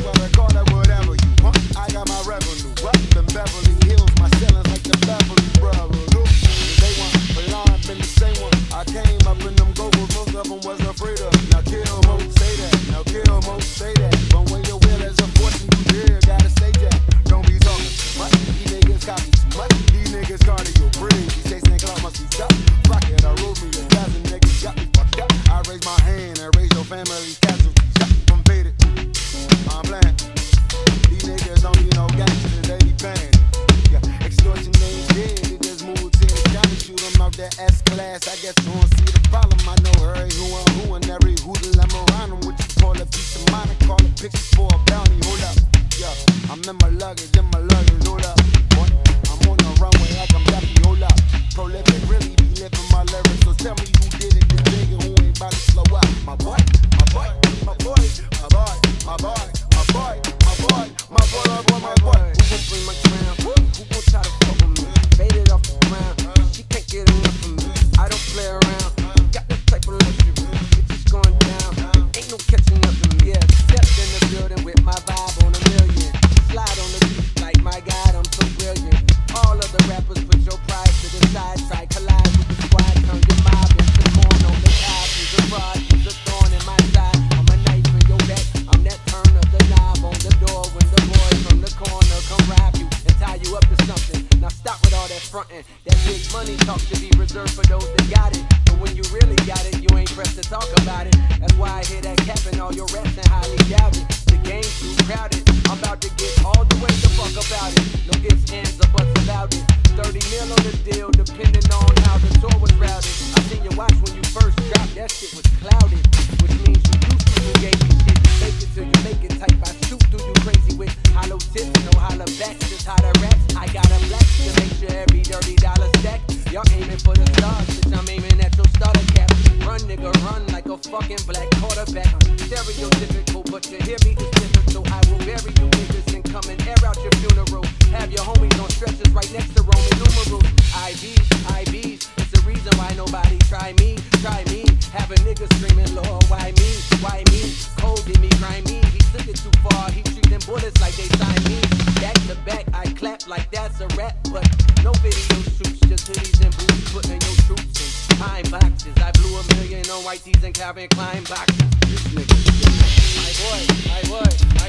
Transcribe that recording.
what I call it, whatever you want. I got my revenue up in Beverly Hills. My ceilings like the Beverly Brothers. They want, but I've been the same one. I came up in them goals, most of them was afraid of. Now kill Mo, say that. Now kill Mo, say that. But when your will is a fortune, you dare, gotta say that. Don't be talking too much. These niggas copy too much. These niggas cardio breathe. These St. Clair must be tough. Fuck it, I rode me a dozen niggas got me fucked up. I raise my hand and raise your family's casualties. I'm faded. I'm playing. These niggas don't need no gangsters, they be paying. Yeah, extortion ain't dead. They just move to the county, shoot them out that S-class. I guess you don't see the problem. I know her, who and every hoodle I'm around them. What you call a piece of mine, I call it pictures for a bounty. Hold up. Yeah, I'm in my luggage, hold up. Boy, I'm on the runway like I'm Duffy, hold up. Prolific, really be living my lyrics. So tell me who did it, this big and who ain't about to slow up. My boy, my boy, my boy, my boy, my boy, my boy, my boy, my boy, my boy, my boy. Who gon' bring my crown? Who gon' try to fuck with me? Faded off the ground, she can't get enough of me. I don't play around, got that type of luxury. It's just going down, ain't no catching up to me. Yeah, stepped in the building with my vibe on a million. Slide on the beat like my God, I'm so brilliant. All of the rappers put your pride to the side, try collide with the squad, turn your mob into corn on the top. Use a rod, use a thorn in my side. I'm a knife in your back, I'm that turn of the knob on the door when the boys from the corner come rob you and tie you up to something. Now stop with all that frontin'. That big money talk should be reserved for those that got it. But when you really got it, you ain't pressed to talk about it. That's why I hear that cap and all your raps and highly doubt it. The game's too crowded. I'm about to get all the way the fuck about it. No ifs, ands, or buts about it. 30 mil on the deal, depending on how the tour was routed. I seen you watch when you first dropped, that shit was clouded. Which means you used to, you gave me shit. Fake it till you make it type. I shoot through you crazy with hollow tips, no hollow backs, just how the raps. I got a black to make sure every dirty dollar stack. Y'all aiming for the stars, bitch, I'm aiming at your starter cap. Run, nigga, run like a fucking black quarterback. Stereotypical, but you hear me is different, so I will bury you niggas and come and air out your funeral. Have your homies on stretchers right next to Roman numerals. IVs, it's the reason why nobody try me. Have a nigga screaming, Lord, why me? Why me? Cold did me, grimy. He took it too far, he treat them bullets like they signed me. Back to back, I clap like that's a rap, but no video shoots, just hoodies and boots, putting your troops in time boxes. I blew $1 million on white tees and Calvin Klein boxes. This nigga, my boy, my boy, my